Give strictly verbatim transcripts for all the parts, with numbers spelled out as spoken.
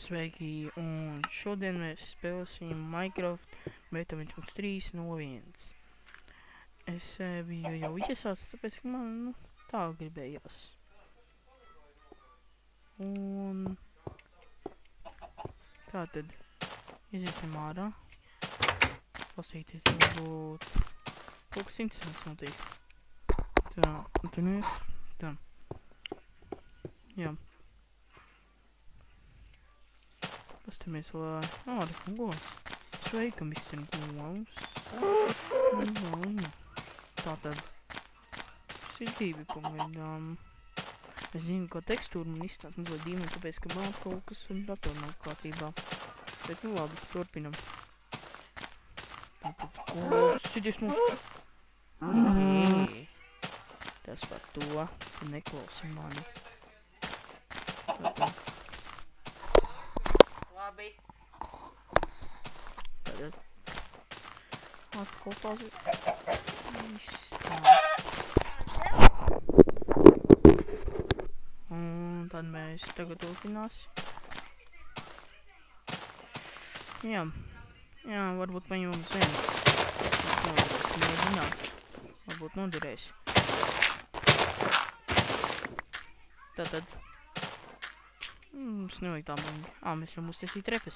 Sveiki, un šodien mēs spēlēsim Minecraft beta viens punkt trīs nulle viens. Es e, biju jau iesācis, tāpēc, ka man, nu, tā gribējās. Un tā tad iziesim ārā. Pastīties, varbūt kaut kas interesants notiek. Tā, un tu nevis, tā. Jā. Pastamies, lai... Ā, re, govs. Sveika, mister Govs. Tātad. Tas ir divi pagaidām. Es zinu, ka tekstūra man izstāst mazliet dīvaini, tāpēc, ka man kaut kas un dator nav kārtībā. Bet, nu labi, turpinam. Tātad, govs, sities mums. Hei. Tas par to, ka neklausi mani. Tātad. Labi. Tātad. Atkal tās izstāv. Un tad mēs tagad turpināsim. Jā. Jā, varbūt paņemam zemi. Mēģināt. Varbūt noderēs. Tātad. Mums nevajag tā mangi. Ā, mēs varam uztaisīt repes.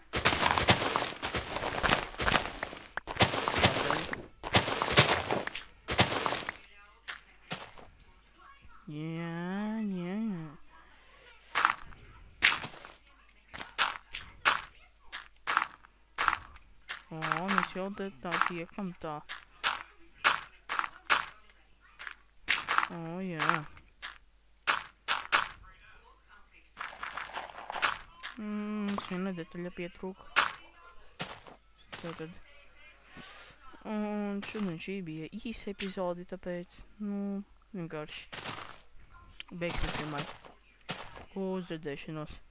Jā, jā, jā. O, mēs jau te tā tiekam tā. O, jā. Mums viena detaļa pietrūka. Tātad. Un šodien šī bija īsa epizode, tāpēc, nu, vienkārši beigsim filmēt. Uz redzēšanos.